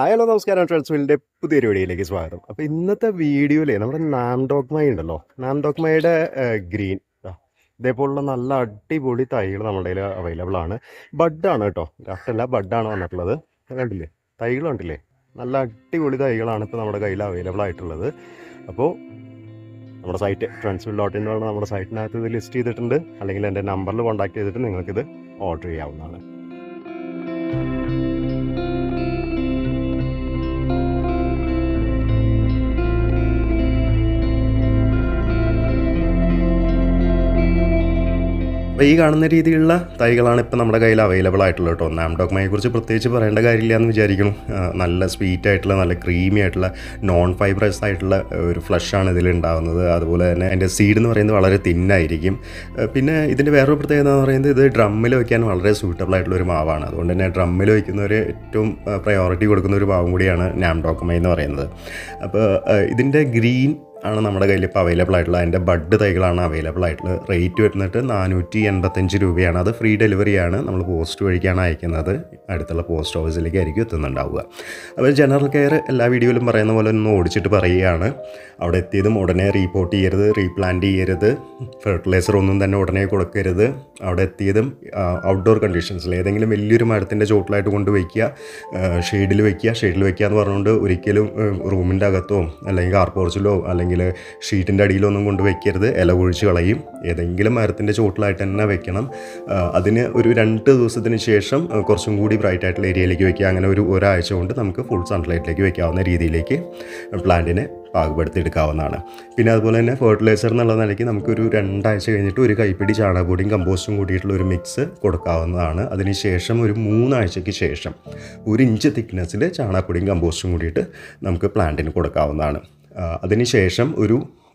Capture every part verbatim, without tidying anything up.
Hi hello നമസ്കാരം ട്രാൻസ്മിലിൻ്റെ പുതിയൊരു വീഡിയോയിലേക്ക് സ്വാഗതം. അപ്പോൾ ഇന്നത്തെ വീഡിയോയിലേ നമ്മുടെ നാം ഡോക് മൈ ഉണ്ടല്ലോ, നാം ഡോക് മൈയുടെ ഗ്രീൻ ഇതേപോലുള്ള നല്ല അടിപൊളി തൈകൾ നമ്മുടെ കയ്യിൽ അവൈലബിൾ ആണ്. ബഡാണ് കേട്ടോ, ഗ്രാഫ്റ്റല്ല, ബഡാണ് വന്നിട്ടുള്ളത്. കണ്ടില്ലേ, തൈകൾ കണ്ടില്ലേ, നല്ല അടിപൊളി തൈകളാണ് ഇപ്പോൾ നമ്മുടെ കയ്യിൽ അവൈലബിൾ ആയിട്ടുള്ളത്. അപ്പോൾ നമ്മുടെ സൈറ്റ് ട്രാൻസ്മിൽ ഡോട്ട് ഇൻ എന്ന് നമ്മുടെ സൈറ്റിനകത്ത് ഇത് ലിസ്റ്റ് ചെയ്തിട്ടുണ്ട്. അല്ലെങ്കിൽ എൻ്റെ നമ്പറിൽ കോൺടാക്ട് ചെയ്തിട്ട് നിങ്ങൾക്കിത് ഓർഡർ ചെയ്യാവുന്നതാണ്. അപ്പോൾ ഈ കാണുന്ന രീതിയിലുള്ള തൈകളാണ് ഇപ്പോൾ നമ്മുടെ കയ്യിൽ അവൈലബിൾ ആയിട്ടുള്ളത് കേട്ടോ. നാം ഡോക് മൈയെ കുറിച്ച് പ്രത്യേകിച്ച് പറയേണ്ട കാര്യമില്ല എന്ന് വിചാരിക്കുന്നു. നല്ല സ്വീറ്റ് ആയിട്ടുള്ള, നല്ല ക്രീമി ആയിട്ടുള്ള, നോൺ ഫൈബ്രസ് ആയിട്ടുള്ള ഒരു ഫ്ലഷാണ് ഇതിൽ ഉണ്ടാകുന്നത്. അതുപോലെ തന്നെ അതിൻ്റെ സീഡ് എന്ന് പറയുന്നത് വളരെ തിന്നായിരിക്കും. പിന്നെ ഇതിൻ്റെ വേറൊരു പ്രത്യേകത എന്ന് പറയുന്നത് ഇത് ഡ്രമ്മിൽ വയ്ക്കാൻ വളരെ സൂട്ടബിൾ ആയിട്ടുള്ള ഒരു മാവാണ്. അതുകൊണ്ട് തന്നെ ഡ്രമ്മിൽ വയ്ക്കുന്നവർ ഏറ്റവും പ്രയോറിറ്റി കൊടുക്കുന്ന ഒരു മാവും കൂടിയാണ് നാം ഡോക് മൈ എന്ന് പറയുന്നത്. അപ്പോൾ ഇതിൻ്റെ ഗ്രീൻ ആണ് നമ്മുടെ കയ്യിൽ ഇപ്പോൾ അവൈലബിൾ ആയിട്ടുള്ളത്. അതിൻ്റെ ബഡ് തൈകളാണ് അവൈലബിൾ ആയിട്ടുള്ളത്. റേറ്റ് വരുന്നിട്ട് നാനൂറ്റി എൺപത്തഞ്ച് രൂപയാണ്. അത് ഫ്രീ ഡെലിവറിയാണ്. നമ്മൾ പോസ്റ്റ് വഴിക്കാണ് അയക്കുന്നത്. അടുത്തുള്ള പോസ്റ്റ് ഓഫീസിലേക്ക് ആയിരിക്കും എത്തുന്നുണ്ടാവുക. അപ്പോൾ ജനറൽ കെയർ എല്ലാ വീഡിയോയിലും പറയുന്ന പോലെ ഒന്ന് ഓടിച്ചിട്ട് പറയുകയാണ്. അവിടെ എത്തിയതും ഉടനെ റീപോർട്ട് ചെയ്യരുത്, റീപ്ലാന്റ് ചെയ്യരുത്, ഫെർട്ടിലൈസർ ഒന്നും തന്നെ ഉടനെ കൊടുക്കരുത്. അവിടെ എത്തിയതും ഔട്ട്ഡോർ കണ്ടീഷൻസിൽ ഏതെങ്കിലും വലിയൊരു മരത്തിൻ്റെ ചോട്ടിലായിട്ട് കൊണ്ട് വയ്ക്കുക, ഷെയ്ഡിൽ വയ്ക്കുക. ഷെയ്ഡിൽ വയ്ക്കുക എന്ന് പറഞ്ഞുകൊണ്ട് ഒരിക്കലും റൂമിൻ്റെ അകത്തോ അല്ലെങ്കിൽ കാർ പോർച്ചിലോ അല്ലെങ്കിൽ ഷീറ്റിൻ്റെ അടിയിലൊന്നും കൊണ്ട് വയ്ക്കരുത്. ഇല ഒഴിച്ച് കളയും. ഏതെങ്കിലും മരത്തിൻ്റെ ചോട്ടിലായിട്ട് തന്നെ വെക്കണം. അതിന് ഒരു രണ്ട് ദിവസത്തിന് ശേഷം കുറച്ചും കൂടി ബ്രൈറ്റ് ആയിട്ടുള്ള ഏരിയയിലേക്ക് വയ്ക്കുക. അങ്ങനെ ഒരു ഒരാഴ്ച കൊണ്ട് നമുക്ക് ഫുൾ സൺലൈറ്റിലേക്ക് വയ്ക്കാവുന്ന രീതിയിലേക്ക് പ്ലാന്റിനെ പാകപ്പെടുത്തി എടുക്കാവുന്നതാണ്. പിന്നെ അതുപോലെ തന്നെ ഫെർട്ടിലൈസർ എന്നുള്ള നിലയ്ക്ക് നമുക്കൊരു രണ്ടാഴ്ച കഴിഞ്ഞിട്ട് ഒരു കൈപ്പിടി ചാണകപ്പൊടിയും കമ്പോസ്റ്റും കൂടിയിട്ടുള്ള ഒരു മിക്സ് കൊടുക്കാവുന്നതാണ്. അതിനുശേഷം ഒരു മൂന്നാഴ്ചയ്ക്ക് ശേഷം ഒരു ഇഞ്ച് തിക്നെസ്സിൽ ചാണകപ്പൊടിയും കമ്പോസ്റ്റും കൂടിയിട്ട് നമുക്ക് പ്ലാന്റിന് കൊടുക്കാവുന്നതാണ്. അതിനുശേഷം ഒരു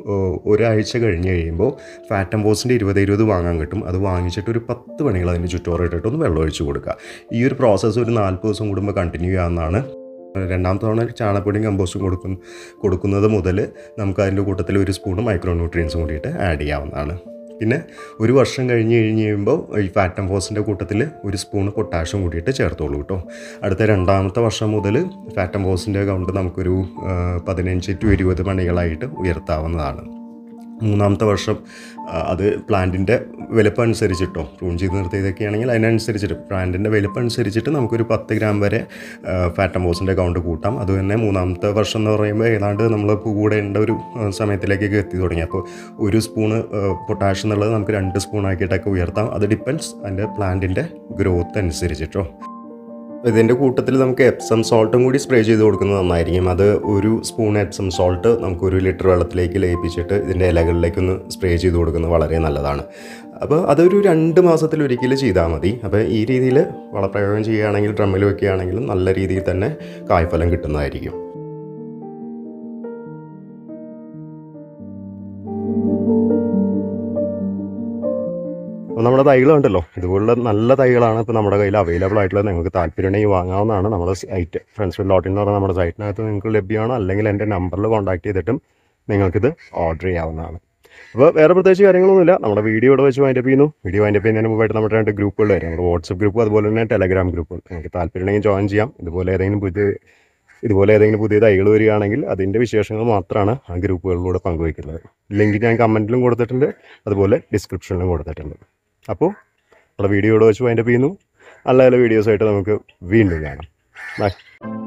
ഒരാഴ്ച കഴിഞ്ഞ് കഴിയുമ്പോൾ ഫാറ്റ് കമ്പോസ്റ്റിൻ്റെ ഇരുപത് ഇരുപത് വാങ്ങാൻ കിട്ടും. അത് വാങ്ങിച്ചിട്ട് ഒരു പത്ത് മണികൾ അതിന് ചുറ്റോറിട്ടിട്ട് ഒന്ന് വെള്ളം ഒഴിച്ച് കൊടുക്കുക. ഈ ഒരു പ്രോസസ്സ് ഒരു നാൽപ്പത് ദിവസം കൂടുമ്പോൾ കണ്ടിന്യൂ ചെയ്യാവുന്നതാണ്. രണ്ടാമത്തെ തവണ ചാണകപ്പൊടിയും കമ്പോസ്റ്റും കൊടുക്കുന്ന കൊടുക്കുന്നത് മുതൽ നമുക്ക് അതിൻ്റെ കൂട്ടത്തിൽ ഒരു സ്പൂണ് മൈക്രോ ന്യൂട്രിയൻസും കൂടിയിട്ട് ആഡ് ചെയ്യാവുന്നതാണ്. പിന്നെ ഒരു വർഷം കഴിഞ്ഞ് കഴിഞ്ഞ് കഴിയുമ്പോൾ ഈ ഫാറ്റ് കമ്പോസ്റ്റിൻ്റെ കൂട്ടത്തിൽ ഒരു സ്പൂണ് പൊട്ടാഷ്യം കൂടിയിട്ട് ചേർത്തോളൂ കേട്ടോ. അടുത്ത രണ്ടാമത്തെ വർഷം മുതൽ ഫാറ്റ് കമ്പോസ്റ്റിൻ്റെ കൗണ്ട് നമുക്കൊരു പതിനഞ്ച് ടു ഇരുപത് മണികളായിട്ട് ഉയർത്താവുന്നതാണ്. മൂന്നാമത്തെ വർഷം അത് പ്ലാന്റിൻ്റെ വലുപ്പം അനുസരിച്ചിട്ടോ, പ്രൂൺ ചെയ്ത് നിർത്തിയതൊക്കെയാണെങ്കിൽ അതിനനുസരിച്ചിട്ട് പ്ലാന്റിൻ്റെ വലുപ്പം അനുസരിച്ചിട്ട് നമുക്കൊരു പത്ത് ഗ്രാം വരെ ഫാറ്റ് കമ്പോസ്റ്റിൻ്റെ കൗണ്ട് കൂട്ടാം. അതുതന്നെ മൂന്നാമത്തെ വർഷം എന്ന് പറയുമ്പോൾ ഏതാണ്ട് നമ്മൾ കൂടേണ്ട ഒരു സമയത്തിലേക്കൊക്കെ എത്തി തുടങ്ങി. അപ്പോൾ ഒരു സ്പൂണ് പൊട്ടാഷ്യം എന്നുള്ളത് നമുക്ക് രണ്ട് സ്പൂണാക്കിയിട്ടൊക്കെ ഉയർത്താം. അത് ഡിപ്പെൻഡ്സ് അതിൻ്റെ പ്ലാന്റിൻ്റെ ഗ്രോത്ത് അനുസരിച്ചിട്ടോ. ഇതിൻ്റെ കൂട്ടത്തിൽ നമുക്ക് എപ്സം സോൾട്ടും കൂടി സ്പ്രേ ചെയ്ത് കൊടുക്കുന്നത് നന്നായിരിക്കും. അത് ഒരു സ്പൂൺ എപ്സം സോൾട്ട് നമുക്ക് ഒരു ലിറ്റർ വെള്ളത്തിലേക്ക് ലയിപ്പിച്ചിട്ട് ഇതിൻ്റെ ഇലകളിലേക്കൊന്ന് സ്പ്രേ ചെയ്ത് കൊടുക്കുന്നത് വളരെ നല്ലതാണ്. അപ്പോൾ അതൊരു രണ്ട് മാസത്തിലൊരിക്കൽ ചെയ്താൽ മതി. അപ്പോൾ ഈ രീതിയിൽ വളപ്രയോഗം ചെയ്യുകയാണെങ്കിൽ, ഡ്രമ്മിൽ വയ്ക്കുകയാണെങ്കിലും നല്ല രീതിയിൽ തന്നെ കായ്ഫലം കിട്ടുന്നതായിരിക്കും. അപ്പോൾ നമ്മുടെ തൈകളുണ്ടല്ലോ, ഇതുപോലുള്ള നല്ല തൈകളാണ് ഇപ്പോൾ നമ്മുടെ കയ്യിൽ അവൈലബിൾ ആയിട്ടുള്ളത്. നിങ്ങൾക്ക് താല്പര്യമുണ്ടെങ്കിൽ വാങ്ങാവുന്നതാണ്. നമ്മുടെ സൈറ്റ് ഫ്രണ്ട്സ് ഡോട്ട് ഇൻ എന്ന് പറഞ്ഞാൽ നമ്മുടെ സൈറ്റിനകത്ത് നിങ്ങൾക്ക് ലഭ്യമാണ്. അല്ലെങ്കിൽ എൻ്റെ നമ്പറിൽ കോൺടാക്ട് ചെയ്തിട്ടും നിങ്ങൾക്കിത് ഓർഡർ ചെയ്യാവുന്നതാണ്. അപ്പോൾ വേറെ പ്രത്യേകിച്ച് കാര്യങ്ങളൊന്നുമില്ല. നമ്മുടെ വീഡിയോ ഇവിടെ വെച്ച് വൈൻഡപ്പ് ചെയ്യുന്നു. വീഡിയോ വൈൻഡപ്പ് ചെയ്യുന്നതിന് മുമ്പായിട്ട് നമ്മുടെ രണ്ട് ഗ്രൂപ്പുകൾ വരും. നമ്മുടെ വാട്സപ്പ് ഗ്രൂപ്പ്, അതുപോലെ തന്നെ ടെലഗ്രാം ഗ്രൂപ്പ്. നിങ്ങൾക്ക് താല്പര്യമുണ്ടെങ്കിൽ ജോയിൻ ചെയ്യാം. ഇതുപോലെ ഏതെങ്കിലും പുതിയ ഇതുപോലെ ഏതെങ്കിലും പുതിയ തൈകൾ വരികയാണെങ്കിൽ അതിൻ്റെ വിശേഷങ്ങൾ മാത്രമാണ് ആ ഗ്രൂപ്പുകളിലൂടെ പങ്കുവയ്ക്കുന്നത്. ലിങ്ക് ഞാൻ കമൻറ്റിലും കൊടുത്തിട്ടുണ്ട്, അതുപോലെ ഡിസ്ക്രിപ്ഷനിലും കൊടുത്തിട്ടുണ്ട്. അപ്പോൾ നമ്മുടെ വീഡിയോ ഇവിടെ വെച്ച് വൈൻഡപ്പ് ചെയ്യുന്നു. നല്ല നല്ല വീഡിയോസായിട്ട് നമുക്ക് വീണ്ടും കാണാം. ബൈ.